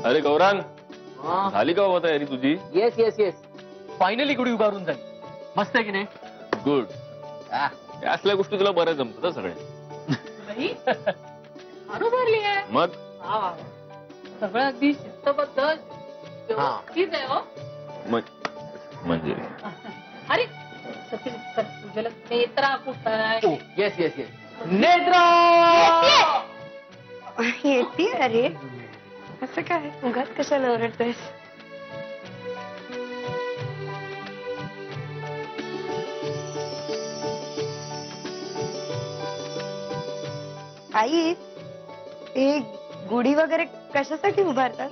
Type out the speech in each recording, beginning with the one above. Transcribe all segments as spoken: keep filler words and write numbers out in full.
अरे गौरांग, झाली का बाबा तयारी तुझी? Yes yes yes, finally Gudi उभारून झाली. मस्त आहे की नाही? गुड. या असल्या गोष्टी तुला बऱ्या जमतात सगळ्या. उभारली आहे मग सगळं अगदी शिस्तबद्ध व्यवस्थित आहे हो. म्हणजे अरे सचिन, तुझ्याला नेत्रा कुठं आहे? येस येस येस, नेत्रा येते. अरे असं काय उगाच कशाला ओरडतोयस? आई, हे गुढी वगैरे कशासाठी उभारतात?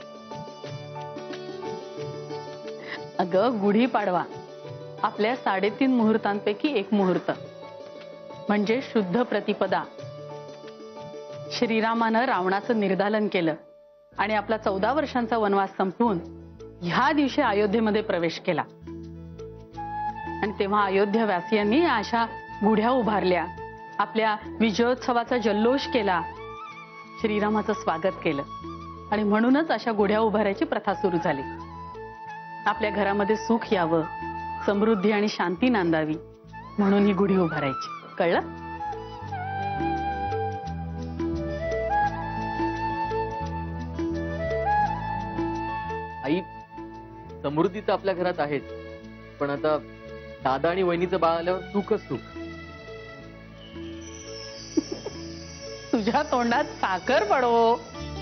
अगं, गुढी पाडवा आपल्या साडेतीन मुहूर्तांपैकी एक मुहूर्त, म्हणजे शुद्ध प्रतिपदा. श्रीरामानं रावणाचं निर्दालन केलं आणि आपला चौदा वर्षांचा वनवास संपवून ह्या दिवशी अयोध्येमध्ये प्रवेश केला. आणि तेव्हा अयोध्यावासियांनी अशा गुढ्या उभारल्या, आपल्या विजयोत्सवाचा जल्लोष केला, श्रीरामाचं स्वागत केलं. आणि म्हणूनच अशा गुढ्या उभारायची प्रथा सुरू झाली. आपल्या घरामध्ये सुख यावं, समृद्धी आणि शांती नांदावी म्हणून ही गुढी उभारायची. कळलं? आई, समृद्धी तर आपल्या घरात आहेच, पण आता दादा आणि वहिनीचं बाळ आल्यावर सुखच सुख. तुझ्या तोंडात साखर पडो.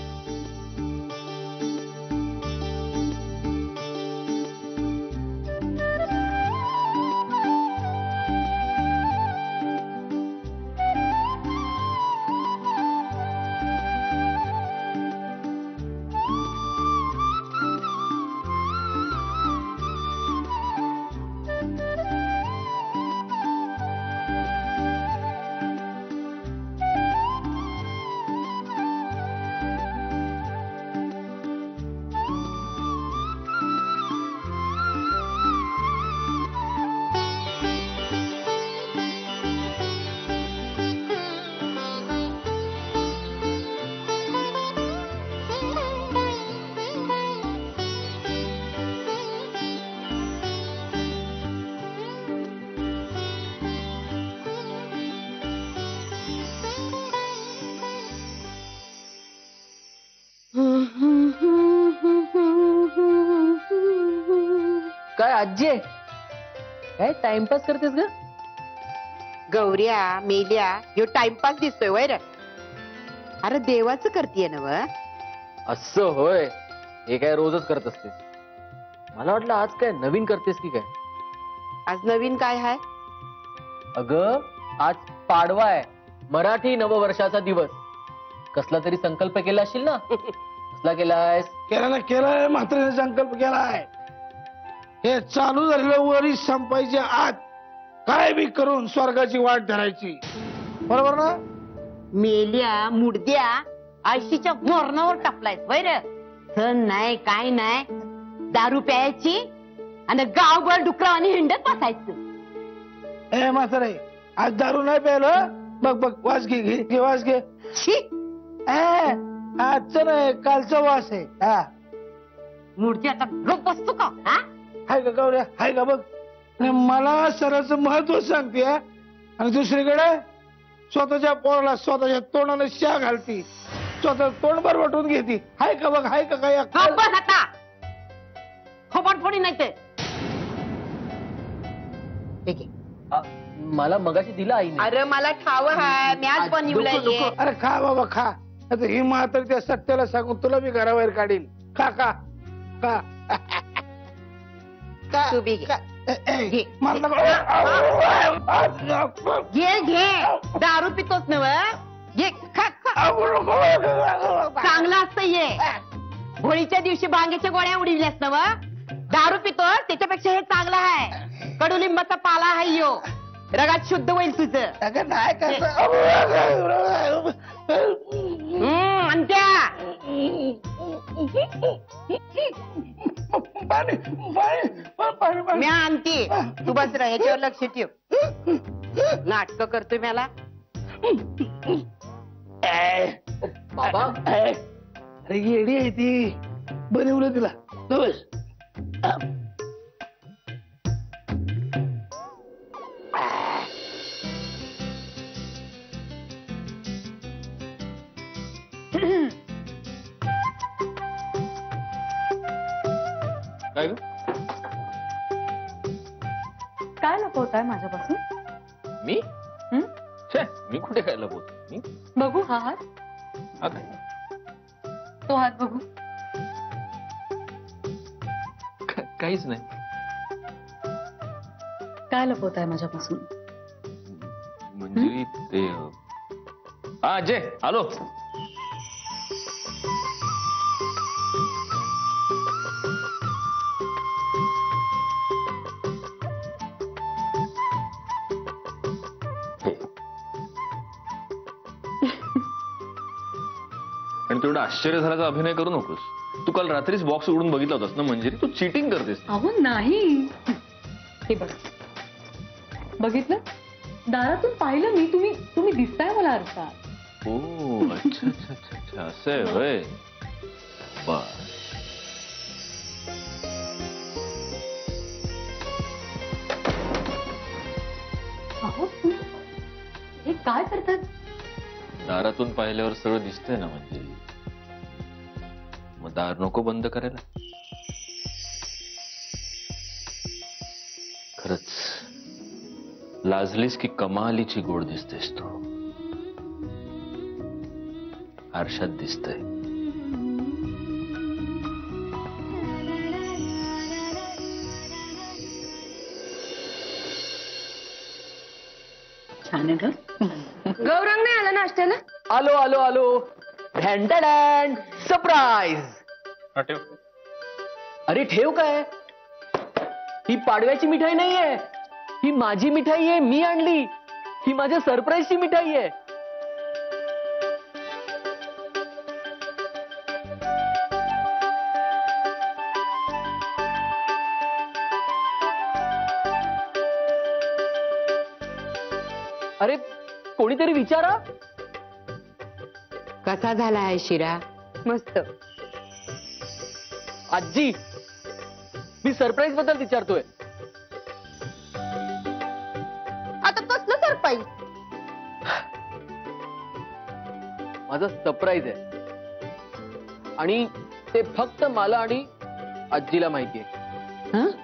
काय आजी, काय टाइमपास करतेस ग? गौऱ्या मेल्या ह्यो टाइमपास दिसतोय वैर. अरे देवाचं करतीये ना व. असं होय, हे काय रोजच करत असतेस? मला वाटलं आज काय नवीन करतेस की काय. आज नवीन काय हाय? अगं, आज पाडवा आहे, मराठी नववर्षाचा दिवस. कसला तरी संकल्प केला असशील ना? कसला केलायस? केला ना केलाय, म्हातारीने संकल्प केलाय. हे चालू झालेलं वरी संपायच्या आत काय बी करून स्वर्गाची वाट धरायची. बरोबर ना? मेल्या मुडद्या आळशीच्या मोरणावर टापलायस वैर. सण नाही काय नाही, दारू प्यायची आणि गावभर डुकरावानी हिंडत बसायचं. ए म्हातारे, आज दारू नाही प्यायलं? बघ बघ, वास घे घे घे वास घे. छी, आजचं नाही, कालचा वास आहे. हा, मुडद्या आता गप बसतो का? हा, हाय का गौऱ्या, हाय का बघ. आणि मला सराचं महत्व सांगते. आणि दुसरीकडे स्वतःच्या पोराला स्वतःच्या तोंडाने शा घालती, स्वतः तोंड बर वाटून घेती. हाय का बघ, हाय का काय? गप बस आता, खोबट फोडी नाही ते. ठीक आहे. आ, मला मगाशी दिला आईने. अरे मला ठाव हाय, मी आज बनवलंय. अरे खा बाबा खा. आता ही म्हातारी त्या सत्याला सांगून तुला मी घराबाहेर काढील. खा खा खा. तू बी घे. घे. मला घे घे, दारू पितोस नव. घे, खा खा. चांगलं असतं ये. होळीच्या दिवशी भांग्याच्या गोळ्या उडविल्यास नव. दारू पितोस त्याच्यापेक्षा हे चांगलं आहे. कडुलिंबाचा पाला आहे यो, रगात शुद्ध होईल तुझं. नाही कसं अंत्या. मी आणते, तू बस रा, ह्याच्यावर लक्ष ठेव. नाटक करतोय मला. बाबा, अरे येडी आहे ती. बनवलं तिला नवस. काय ग? काय लपवताय माझ्यापासून? मी हं? छे, मी कुठे काय लपवतो? मी बघू हा हात. हा काय? तो हात बघू. का- काहीच नाही. काय लपवताय माझ्यापासून? म्हणजे ते अं, हा अजय आलो. हे. आणि तेवढा आश्चर्य झाल्याचा अभिनय करू नकोस. तू काल रात्रीच बॉक्स उघडून बघितला होतास ना मंजिरी. तू चिटिंग करतेस. अहो नाही. हे बघ, बघितलं? दारातून पाहिलं मी. तुम्ही तुम्ही दिसताय मला आरसात. ओ अच्छा अच्छा अच्छा अच्छा असं आहे होय. बर. अहो तुम्ही हे काय करतात? दारातून पाहिल्यावर सगळं दिसतंय ना म्हणजे. मग दार नको बंद करायला. खरंच लाजलीस की कमालीची गोड दिसतेस तू. आरशात दिसतंय. छान आहे ग. गौरंग नाही आला नाश्त्याला? आलो आलो आलो. ढँटॅडॅन सरप्राईज. अरे ठेव काय? ही पाडव्याची मिठाई नाहीये. ही माझी मिठाई आहे. मी आणली. ही माझ्या सरप्राईजची मिठाई आहे. अरे कोणीतरी विचारा. कसा झाला आहे शिरा? मस्त. आजी मी सरप्राईज बद्दल विचारतोय. आता कसलं सरप्राईज? माझं सरप्राईज आहे आणि ते फक्त मला आणि आजीला माहिती आहे. हं?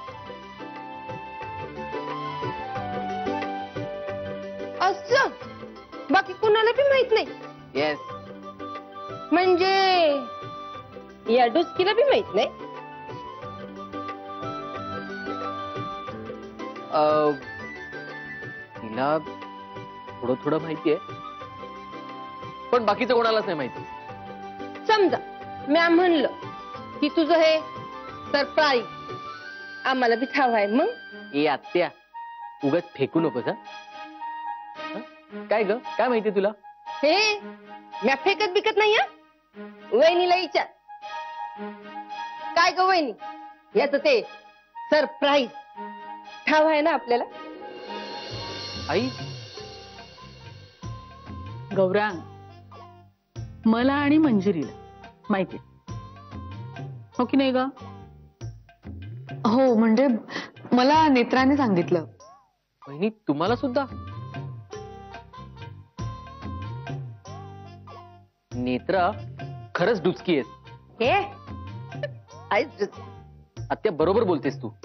असं बाकी कुणाला बी माहित नाही? येस. म्हणजे या डुसकीला बी माहित नाही? तिला थोडं थोडं माहिती आहे पण बाकीचं कोणालाच नाही माहिती. समजा म्या म्हणलं की तुझं हे सरप्राईज आम्हाला बी ठाव आहे मग? ए आत्या उगाच फेकू नकोस. हा काय ग काय माहिती तुला? हे म्या फेकत बिकत नाही. हा वहिनीला विचार. काय ग वहिनी याच ते सरप्राईज ठाव आहे ना आपल्याला? आई गौरांग मला आणि मंजिरीला माहिती हो की नाही ग? हो म्हणजे मला नेत्राने सांगितलं. बहिणी तुम्हाला सुद्धा? नेत्रा खरंच डुचकी आहेस. हे आईच आत्या बरोबर बोलतेस तू.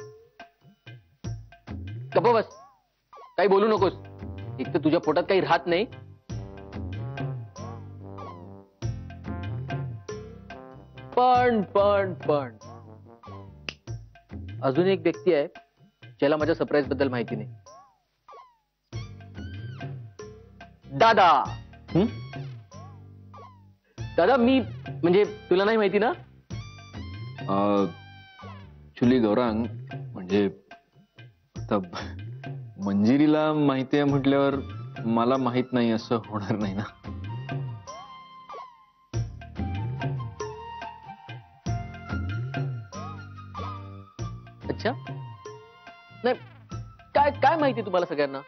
गप्प बस. काही बोलू नकोस. एक तर तुझ्या पोटात काही राहत नाही. पण पण पण अजून एक व्यक्ती आहे ज्याला माझ्या सरप्राईज बद्दल माहिती नाही. दादा. हं? दादा मी म्हणजे तुला नाही माहिती ना? ऍक्च्युली गौरांग म्हणजे आता मंजिरीला माहिती आहे म्हटल्यावर मला माहित नाही असं होणार नाही ना. अच्छा नाही काय काय माहिती तुम्हाला सगळ्यांना?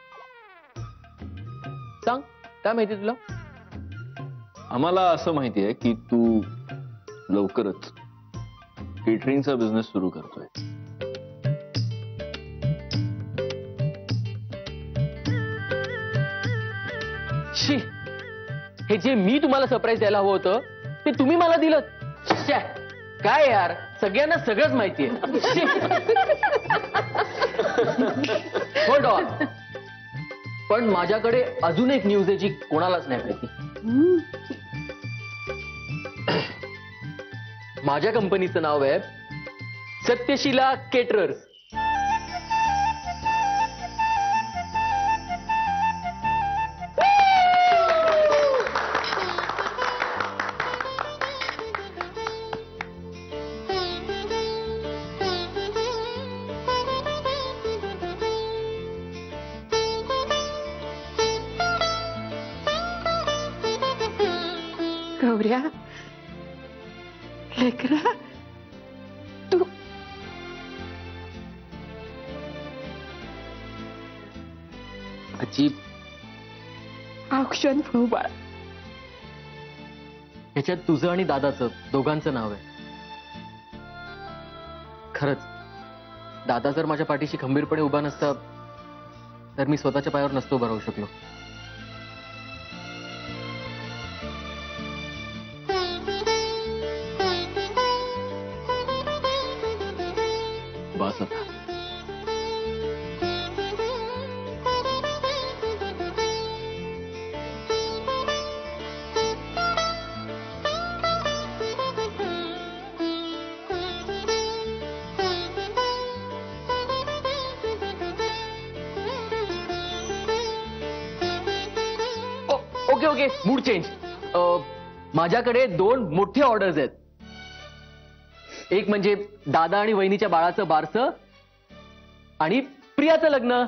सांग काय माहिती तुला? आम्हाला असं माहिती आहे की तू लवकरच केटरिंगचा बिझनेस सुरू करतोय. शी, हे जे मी तुम्हाला सरप्राईज द्यायला हवं होतं ते तुम्ही मला दिलं. श्या, काय यार, सगळ्यांना सगळंच माहितीये. Hold on. पण माझ्याकडे अजून एक न्यूज आहे जी कोणालाच नाही माहिती. माझ्या कंपनीचं नाव आहे सत्यशिला केटरर्स. गौऱ्या, लेकरा, तू आजी, औक्षण फळू बाळ. ह्याच्यात तुझं आणि दादाचं दोघांचं नाव आहे. खरंच दादा जर माझ्या पाठीशी खंबीरपणे उभा नसता तर मी स्वतःच्या पायावर नसतो उभा राहू शकलो. बस आता. Okay okay, mood change. माझ्याकडे दोन मोठे ऑर्डर्स आहेत. एक म्हणजे दादा आणि वहिनीच्या बाळाचं बारसं आणि प्रियाचं लग्न.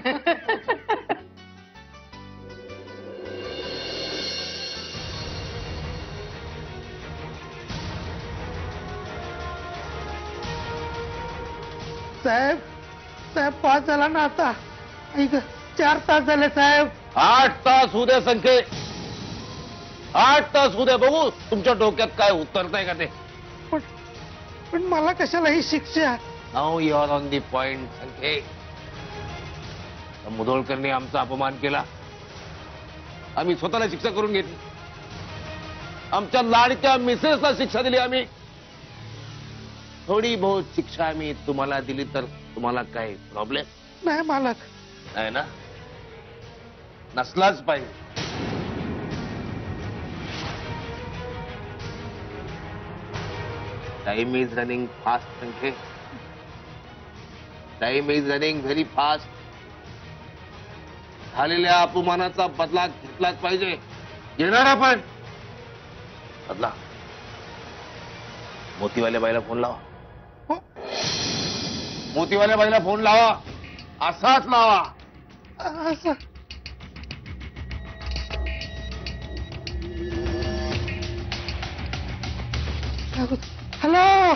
साहेब, साहेब पाच झाला ना आता. ऐक, चार तास झाले साहेब. आठ तास होऊ द्या संख्ये, आठ तास होऊ द्या. बघू तुमच्या डोक्यात काय उतरतंय का ते. पण पण मला कशाला ही शिक्षा. Now you are on the point संख्ये. मुधोळकरने आमचा अपमान केला, आम्ही स्वतःला शिक्षा करून घेतली. आमच्या लाडक्या मिसेसला शिक्षा दिली आम्ही. थोडी बहुत शिक्षा आम्ही तुम्हाला दिली तर तुम्हाला काय प्रॉब्लेम नाही मालक. नाही ना, नसलाच पाहिजे. टाइम इज रनिंग फास्ट संख्ये. Time is running very fast. झालेल्या अपमानाचा बदला घेतलाच पाहिजे. घेणार आपण बदला. मोतीवाल्या बाईला फोन लावा. मोतीवाल्या बाईला फोन लावा, असाच लावा. असं हॅलो.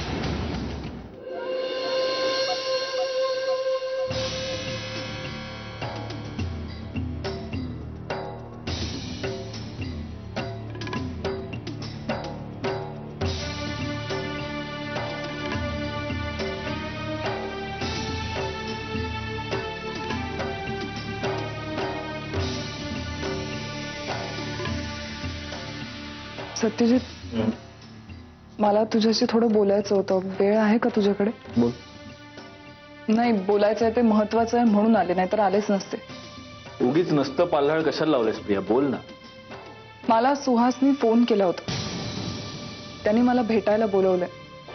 सत्यजित, मला तुझ्याशी थोडं बोलायचं होतं. वेळ आहे का तुझ्याकडे? बोल. नाही, बोलायचं आहे ते महत्वाचं आहे म्हणून आले, नाहीतर आलेच नसते. उगीच नसतं पाल्हाळ कशाला लावलेस प्रिया, बोल ना. मला सुहासनी फोन केला होता, त्यांनी मला भेटायला बोलवलंय.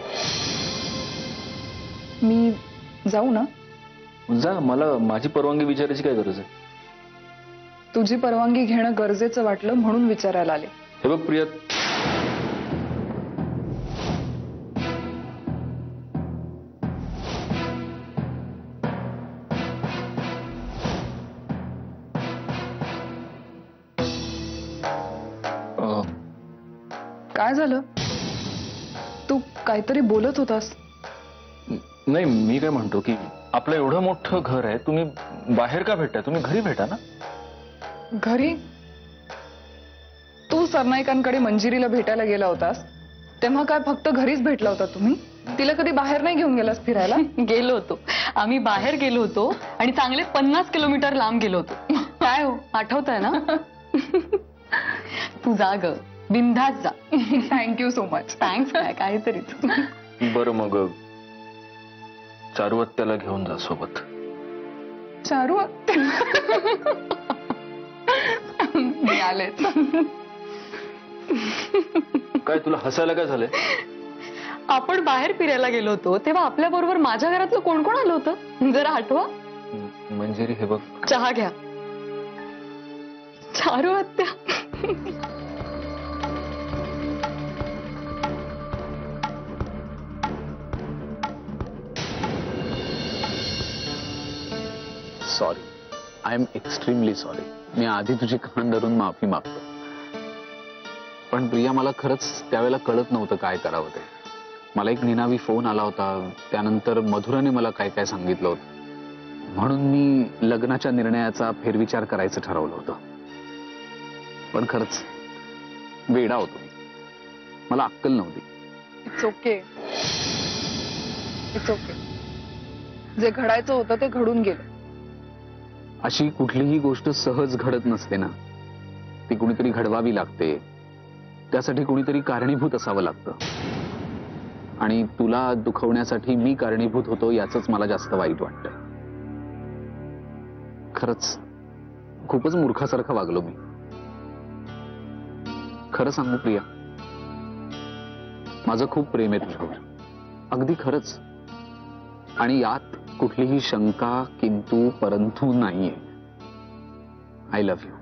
मी जाऊ ना? जा, मला माझी परवानगी विचारायची काय गरज आहे. तुझी परवानगी घेणं गरजेचं वाटलं म्हणून विचारायला आले. हे बघ प्रिया, काय झालं? तू काहीतरी बोलत होतास. नाही, मी काय म्हणतो की आपलं एवढं मोठं घर आहे, तुम्ही बाहेर का भेटताय? तुम्ही घरी भेटा ना. घरी? तू सरनाईकांकडे मंजिरीला भेटायला गेला होतास तेव्हा काय फक्त घरीच भेटला होता तुम्ही? तिला कधी बाहेर नाही घेऊन गेलास फिरायला? गेलो होतो आम्ही, बाहेर गेलो होतो आणि चांगले पन्नास किलोमीटर लांब गेलो होतो. काय हो, आठवत आहे ना? तू जा ग, बिंदास जा. Thank you so much. थँक्स काय, काहीतरी. बरं मग चारू आत्याला घेऊन जा सोबत. चारू मी आले. काय तुला हसायला काय झालंय? आपण बाहेर फिरायला गेलो होतो तेव्हा आपल्या बरोबर माझ्या घरातलं कोण कोण आलं होतं जरा आठवा. मंजिरी हे बघ. चहा घ्या. चारू आत्या. Sorry, I am extremely sorry. मी आधी तुझी कान धरून माफी मागतो. पण प्रिया, मला खरंच त्यावेळेला कळत नव्हतं काय करावं ते. मला एक निनावी फोन आला होता, त्यानंतर मधुराने मला काय काय सांगितलं होतं, म्हणून मी लग्नाच्या निर्णयाचा फेरविचार करायचं ठरवलं होतं. पण खरंच वेडा होतो, मला अक्कल नव्हती. It's okay, it's okay. जे घडायचं होतं ते घडून गेलं. अशी कुठलीही गोष्ट सहज घडत नसते ना, ती कुणीतरी घडवावी लागते. त्यासाठी कुणीतरी कारणीभूत असावं लागतं. आणि तुला दुखवण्यासाठी मी कारणीभूत होतो याचंच मला जास्त वाईट वाटतंय. खरंच खूपच मूर्खासारखं वागलो मी. खरं सांगू प्रिया, माझं खूप प्रेम आहे तुझ्यावर, अगदी खरंच. आणि यात कुठलीही शंका किंतु परंतु नाहीये. I love you.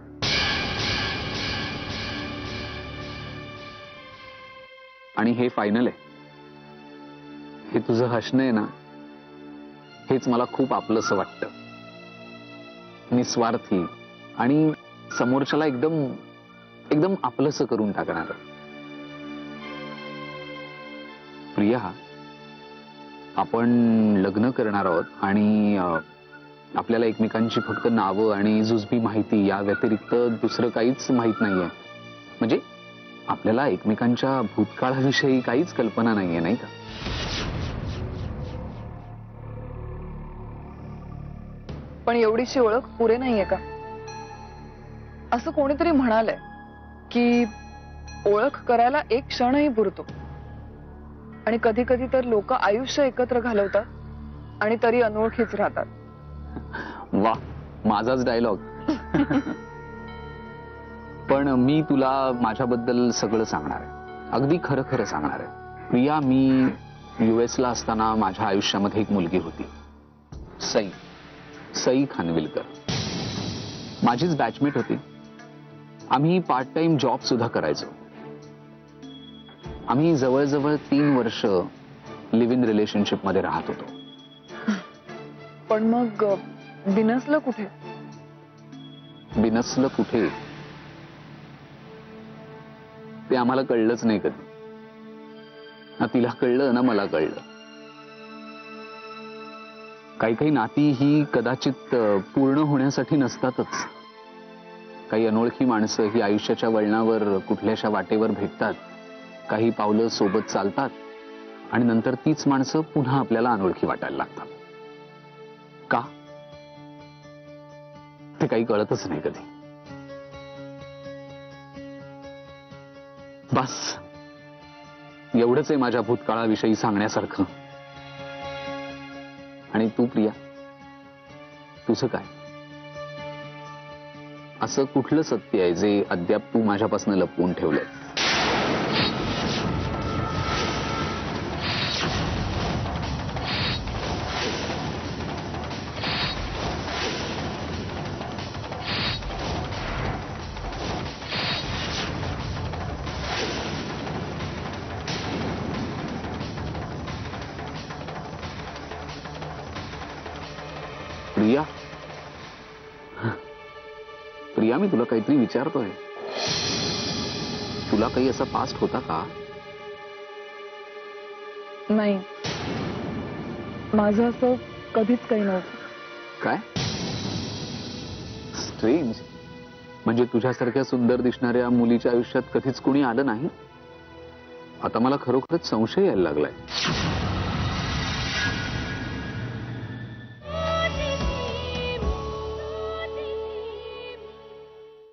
आणि हे फायनल आहे. हे तुझं हसणं आहे ना, हेच मला खूप आपलंसं वाटतं. निस्वार्थी आणि समोरच्याला एकदम एकदम आपलंसं करून टाकणार. प्रिया, आपण लग्न करणार आहोत आणि आपल्याला एकमेकांची फक्त नावं आणि जुजबी माहिती या व्यतिरिक्त दुसरं काहीच माहित नाहीये. म्हणजे आपल्याला एकमेकांच्या भूतकाळाविषयी काहीच कल्पना नाहीये, नाही का? पण एवढीशी ओळख पुरे नाहीये का? असं कोणीतरी म्हणालंय की ओळख करायला एक क्षणही पुरतो. आणि कधी कधी तर लोक आयुष्य एकत्र घालवतात आणि तरी अनोळखीच राहतात. वा, माझाच डायलॉग. पण मी तुला माझ्याबद्दल सगळं सांगणार आहे, अगदी खरं खरं सांगणार आहे. प्रिया, मी युएस ला असताना माझ्या आयुष्यामध्ये एक मुलगी होती, सई सई खानविलकर. माझीच बॅचमेट होती. आम्ही पार्ट टाइम जॉब सुद्धा करायचो. आम्ही जवळजवळ तीन वर्ष लिव्ह इन रिलेशनशिप मध्ये राहत होतो. पण मग बिनसलं कुठे? बिनसलं कुठे ते आम्हाला कळलंच नाही कधी. ना तिला कळलं ना मला कळलं. काही काही नाती ही कदाचित पूर्ण होण्यासाठी नसतातच. काही अनोळखी माणसं ही आयुष्याच्या वळणावर कुठल्याशा वाटेवर भेटतात, काही पावलं सोबत चालतात आणि नंतर तीच माणसं पुन्हा आपल्याला अनोळखी वाटायला लागतात. का ते काही कळतच नाही कधी. बस एवढंच आहे माझ्या भूतकाळाविषयी सांगण्यासारखं. आणि तू प्रिया, तुझं काय? असं कुठलं सत्य आहे जे अद्याप तू माझ्यापासून लपवून ठेवलंय? प्रिया, प्रिया, मी तुला काहीतरी विचारतोय. तुला काही असा पास्ट होता का? नाही, माझं असं कधीच काही नव्हतं. काय स्ट्रेंज. म्हणजे तुझ्यासारख्या सुंदर दिसणाऱ्या मुलीच्या आयुष्यात कधीच कुणी आलं नाही? आता मला खरोखरच संशय यायला लागलाय.